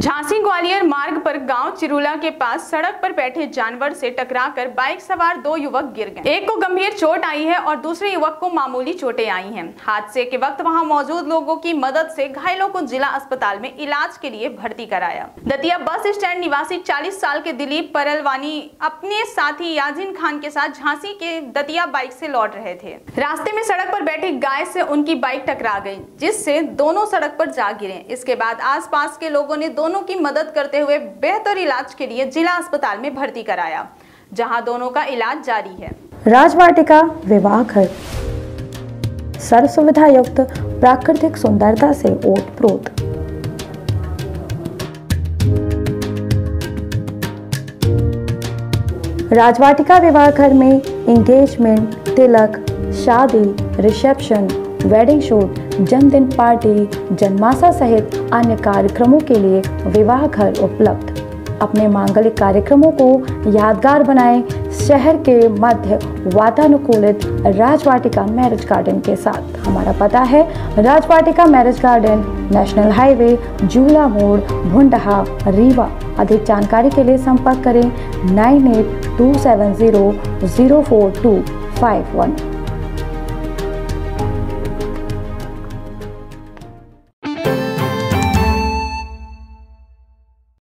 झांसी ग्वालियर मार्ग पर गांव चिरुला के पास सड़क पर बैठे जानवर से टकराकर बाइक सवार दो युवक गिर गए। एक को गंभीर चोट आई है और दूसरे युवक को मामूली चोटें आई हैं। हादसे के वक्त वहां मौजूद लोगों की मदद से घायलों को जिला अस्पताल में इलाज के लिए भर्ती कराया। दतिया बस स्टैंड निवासी 40 साल के दिलीप परलवानी अपने साथी याजिन खान के साथ झांसी के दतिया बाइक से लौट रहे थे। रास्ते में सड़क पर बैठी गाय से उनकी बाइक टकरा गई, जिससे दोनों सड़क पर जा गिरे। इसके बाद आसपास के लोगों ने दोनों की मदद करते हुए बेहतर इलाज के लिए जिला अस्पताल में भर्ती कराया, जहां दोनों का इलाज जारी है। राजवाटिका विवाह घर सर्व सुविधा युक्त प्राकृतिक सुंदरता से ओतप्रोत। राजवाटिका विवाह घर में एंगेजमेंट, तिलक, शादी, रिसेप्शन, वेडिंग शूट, जन्मदिन पार्टी, जन्माशा सहित अन्य कार्यक्रमों के लिए विवाह घर उपलब्ध। अपने मांगलिक कार्यक्रमों को यादगार बनाएं शहर के मध्य वातानुकूलित राजवाटिका मैरिज गार्डन के साथ। हमारा पता है Rajvatika marriage garden, national highway, Jula मोड़, भुंडहा, रीवा। अधिक जानकारी के लिए संपर्क करें 9827004251।